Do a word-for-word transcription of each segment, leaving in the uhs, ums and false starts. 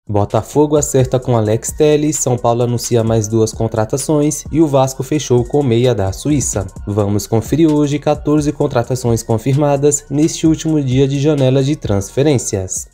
Botafogo acerta com Alex Telles, São Paulo anuncia mais duas contratações e o Vasco fechou com o meia da Suíça. Vamos conferir hoje quatorze contratações confirmadas neste último dia de janela de transferências.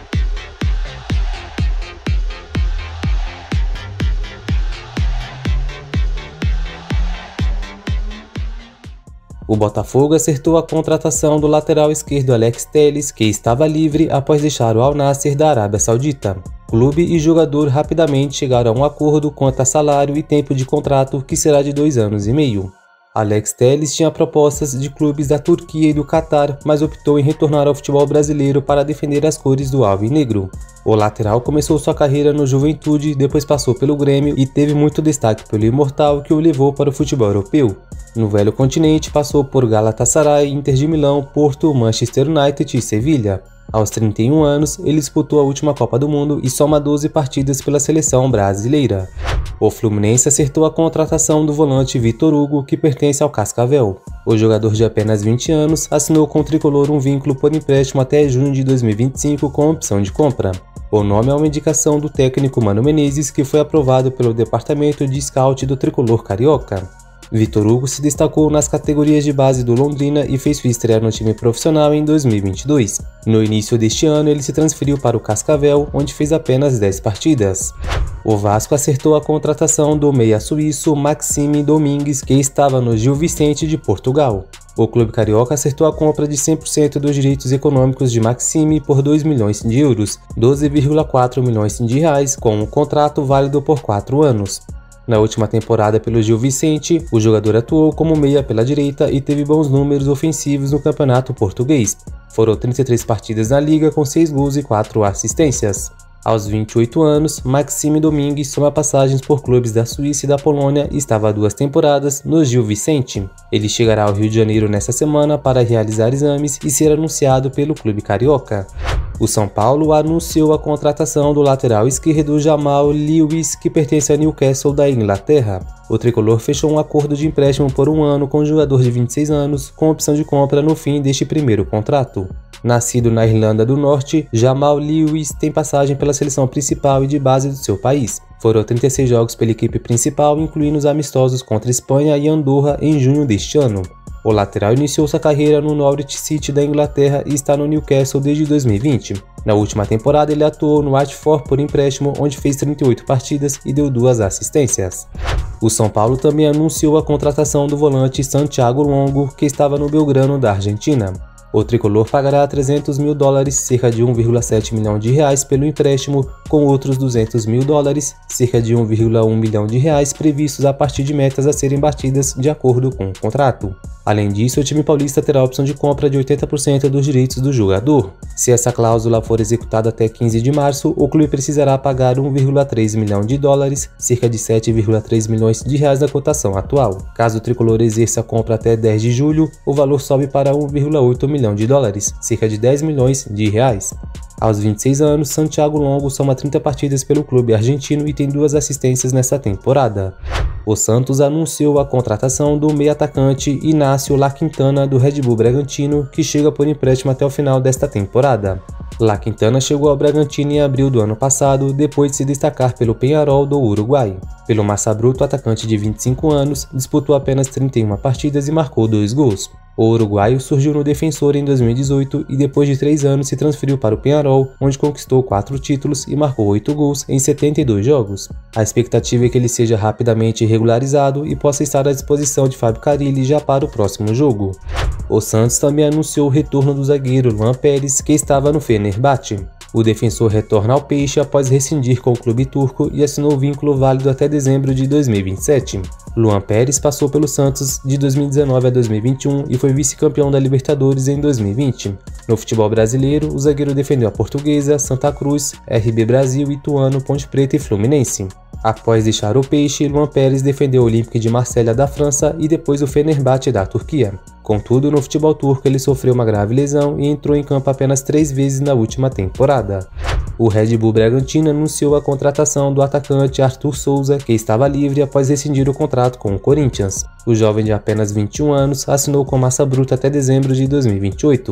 O Botafogo acertou a contratação do lateral esquerdo Alex Telles, que estava livre após deixar o Al Nassr da Arábia Saudita. Clube e jogador rapidamente chegaram a um acordo quanto a salário e tempo de contrato, que será de dois anos e meio. Alex Telles tinha propostas de clubes da Turquia e do Catar, mas optou em retornar ao futebol brasileiro para defender as cores do alvinegro. O lateral começou sua carreira no Juventude, depois passou pelo Grêmio e teve muito destaque pelo Imortal, que o levou para o futebol europeu. No velho continente passou por Galatasaray, Inter de Milão, Porto, Manchester United e Sevilha. Aos trinta e um anos, ele disputou a última Copa do Mundo e soma doze partidas pela seleção brasileira. O Fluminense acertou a contratação do volante Vitor Hugo, que pertence ao Cascavel. O jogador de apenas vinte anos assinou com o tricolor um vínculo por empréstimo até junho de dois mil e vinte e cinco com opção de compra. O nome é uma indicação do técnico Mano Menezes, que foi aprovado pelo departamento de scout do tricolor carioca. Vitor Hugo se destacou nas categorias de base do Londrina e fez sua estreia no time profissional em dois mil e vinte e dois. No início deste ano, ele se transferiu para o Cascavel, onde fez apenas dez partidas. O Vasco acertou a contratação do meia suíço Maxime Domingues, que estava no Gil Vicente de Portugal. O clube carioca acertou a compra de cem por cento dos direitos econômicos de Maxime por dois milhões de euros, doze vírgula quatro milhões de reais, com um contrato válido por quatro anos. Na última temporada pelo Gil Vicente, o jogador atuou como meia pela direita e teve bons números ofensivos no campeonato português. Foram trinta e três partidas na liga com seis gols e quatro assistências. Aos vinte e oito anos, Maxime Domingues soma passagens por clubes da Suíça e da Polônia e estava há duas temporadas no Gil Vicente. Ele chegará ao Rio de Janeiro nesta semana para realizar exames e ser anunciado pelo clube carioca. O São Paulo anunciou a contratação do lateral esquerdo Jamal Lewis, que pertence ao Newcastle da Inglaterra. O tricolor fechou um acordo de empréstimo por um ano com o jogador de vinte e seis anos, com opção de compra no fim deste primeiro contrato. Nascido na Irlanda do Norte, Jamal Lewis tem passagem pela seleção principal e de base do seu país. Foram trinta e seis jogos pela equipe principal, incluindo os amistosos contra Espanha e Andorra em junho deste ano. O lateral iniciou sua carreira no Norwich City da Inglaterra e está no Newcastle desde dois mil e vinte. Na última temporada ele atuou no Watford por empréstimo, onde fez trinta e oito partidas e deu duas assistências. O São Paulo também anunciou a contratação do volante Santiago Longo, que estava no Belgrano da Argentina. O tricolor pagará trezentos mil dólares, cerca de um vírgula sete milhão de reais pelo empréstimo, com outros duzentos mil dólares, cerca de um vírgula um milhão de reais previstos a partir de metas a serem batidas de acordo com o contrato. Além disso, o time paulista terá a opção de compra de oitenta por cento dos direitos do jogador. Se essa cláusula for executada até quinze de março, o clube precisará pagar um vírgula três milhão de dólares, cerca de sete vírgula três milhões de reais da cotação atual. Caso o tricolor exerça a compra até dez de julho, o valor sobe para um vírgula oito milhão de dólares, cerca de dez milhões de reais. Aos vinte e seis anos, Santiago Longo soma trinta partidas pelo clube argentino e tem duas assistências nesta temporada. O Santos anunciou a contratação do meio-atacante Inácio La Quintana do Red Bull Bragantino, que chega por empréstimo até o final desta temporada. La Quintana chegou ao Bragantino em abril do ano passado, depois de se destacar pelo Peñarol do Uruguai. Pelo Massa Bruto, o atacante de vinte e cinco anos disputou apenas trinta e uma partidas e marcou dois gols. O uruguaio surgiu no Defensor em dois mil e dezoito e depois de três anos se transferiu para o Peñarol, onde conquistou quatro títulos e marcou oito gols em setenta e dois jogos. A expectativa é que ele seja rapidamente regularizado e possa estar à disposição de Fábio Carille já para o próximo jogo. O Santos também anunciou o retorno do zagueiro Luan Pérez, que estava no Fenerbahçe. O defensor retorna ao Peixe após rescindir com o clube turco e assinou o vínculo válido até dezembro de dois mil e vinte e sete. Luan Pérez passou pelo Santos de dois mil e dezenove a dois mil e vinte e um e foi vice-campeão da Libertadores em dois mil e vinte. No futebol brasileiro, o zagueiro defendeu a Portuguesa, Santa Cruz, R B Brasil, Ituano, Ponte Preta e Fluminense. Após deixar o Peixe, Luan Pérez defendeu o Olympique de Marselha da França e depois o Fenerbahçe da Turquia. Contudo, no futebol turco ele sofreu uma grave lesão e entrou em campo apenas três vezes na última temporada. O Red Bull Bragantino anunciou a contratação do atacante Arthur Souza, que estava livre após rescindir o contrato com o Corinthians. O jovem de apenas vinte e um anos assinou com Massa Bruta até dezembro de dois mil e vinte e oito.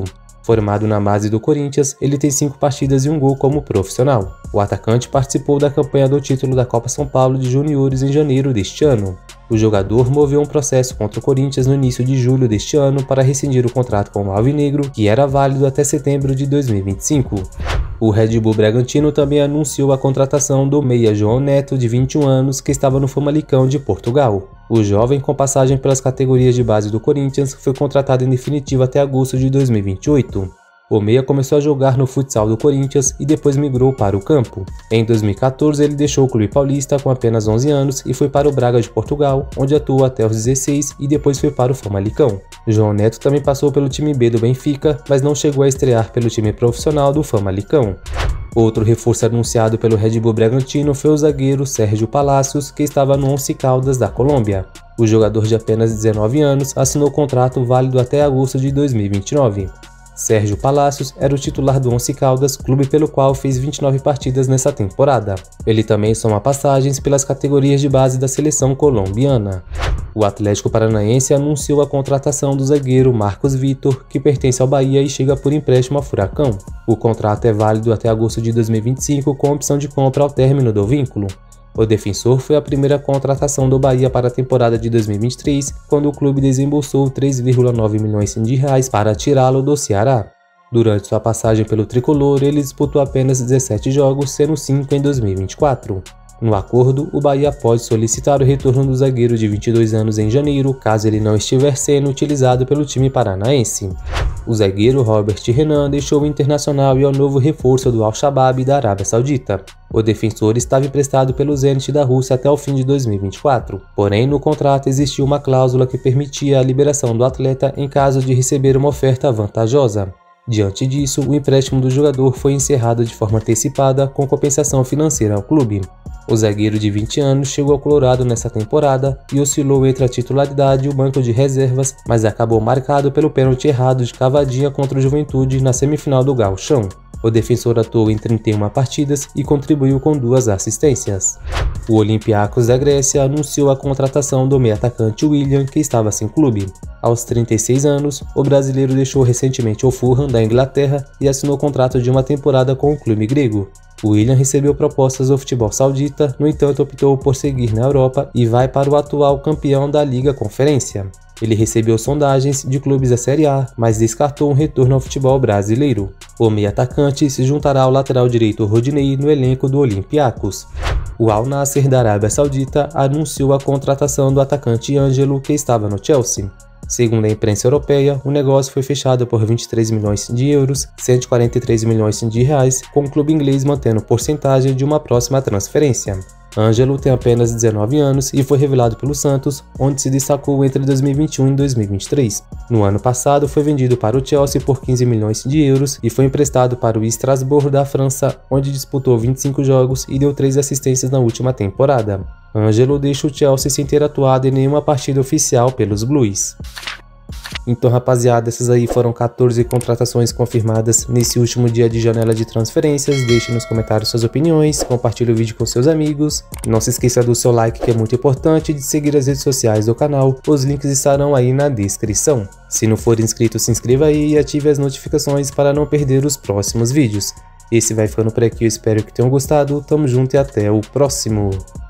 Formado na base do Corinthians, ele tem cinco partidas e um gol como profissional. O atacante participou da campanha do título da Copa São Paulo de Juniores em janeiro deste ano. O jogador moveu um processo contra o Corinthians no início de julho deste ano para rescindir o contrato com o Alvinegro, que era válido até setembro de dois mil e vinte e cinco. O Red Bull Bragantino também anunciou a contratação do meia João Neto, de vinte e um anos, que estava no Famalicão de Portugal. O jovem, com passagem pelas categorias de base do Corinthians, foi contratado em definitivo até agosto de dois mil e vinte e oito. O meia começou a jogar no futsal do Corinthians e depois migrou para o campo. Em dois mil e quatorze, ele deixou o clube paulista com apenas onze anos e foi para o Braga de Portugal, onde atuou até os dezesseis e depois foi para o Famalicão. João Neto também passou pelo time B do Benfica, mas não chegou a estrear pelo time profissional do Famalicão. Outro reforço anunciado pelo Red Bull Bragantino foi o zagueiro Sérgio Palacios, que estava no Once Caldas da Colômbia. O jogador de apenas dezenove anos assinou contrato válido até agosto de dois mil e vinte e nove. Sérgio Palacios era o titular do Once Caldas, clube pelo qual fez vinte e nove partidas nessa temporada. Ele também soma passagens pelas categorias de base da seleção colombiana. O Atlético Paranaense anunciou a contratação do zagueiro Marcos Vitor, que pertence ao Bahia e chega por empréstimo ao Furacão. O contrato é válido até agosto de dois mil e vinte e cinco, com opção de compra ao término do vínculo. O defensor foi a primeira contratação do Bahia para a temporada de dois mil e vinte e três, quando o clube desembolsou três vírgula nove milhões de reais para tirá-lo do Ceará. Durante sua passagem pelo tricolor, ele disputou apenas dezessete jogos, sendo cinco em dois mil e vinte e quatro. No acordo, o Bahia pode solicitar o retorno do zagueiro de vinte e dois anos em janeiro, caso ele não estiver sendo utilizado pelo time paranaense. O zagueiro Robert Renan deixou o Internacional e é o novo reforço do Al-Shabaab da Arábia Saudita. O defensor estava emprestado pelo Zenit da Rússia até o fim de dois mil e vinte e quatro, porém no contrato existia uma cláusula que permitia a liberação do atleta em caso de receber uma oferta vantajosa. Diante disso, o empréstimo do jogador foi encerrado de forma antecipada com compensação financeira ao clube. O zagueiro de vinte anos chegou ao Colorado nessa temporada e oscilou entre a titularidade e o banco de reservas, mas acabou marcado pelo pênalti errado de cavadinha contra o Juventude na semifinal do Gauchão. O defensor atuou em trinta e uma partidas e contribuiu com duas assistências. O Olympiacos da Grécia anunciou a contratação do meio-atacante Willian, que estava sem clube. Aos trinta e seis anos, o brasileiro deixou recentemente o Fulham da Inglaterra e assinou contrato de uma temporada com o clube grego. O Willian recebeu propostas do futebol saudita, no entanto optou por seguir na Europa e vai para o atual campeão da Liga Conferência. Ele recebeu sondagens de clubes da Série A, mas descartou um retorno ao futebol brasileiro. O meio-atacante se juntará ao lateral direito Rodinei no elenco do Olympiacos. O Al Nassr da Arábia Saudita anunciou a contratação do atacante Ângelo, que estava no Chelsea. Segundo a imprensa europeia, o negócio foi fechado por vinte e três milhões de euros, cento e quarenta e três milhões de reais, com o clube inglês mantendo porcentagem de uma próxima transferência. Ângelo tem apenas dezenove anos e foi revelado pelo Santos, onde se destacou entre dois mil e vinte e um e dois mil e vinte e três. No ano passado, foi vendido para o Chelsea por quinze milhões de euros e foi emprestado para o Strasbourg da França, onde disputou vinte e cinco jogos e deu três assistências na última temporada. Ângelo deixa o Chelsea sem ter atuado em nenhuma partida oficial pelos Blues. Então, rapaziada, essas aí foram quatorze contratações confirmadas nesse último dia de janela de transferências. Deixe nos comentários suas opiniões, compartilhe o vídeo com seus amigos. Não se esqueça do seu like, que é muito importante, e de seguir as redes sociais do canal. Os links estarão aí na descrição. Se não for inscrito, se inscreva aí e ative as notificações para não perder os próximos vídeos. Esse vai ficando por aqui, eu espero que tenham gostado. Tamo junto e até o próximo!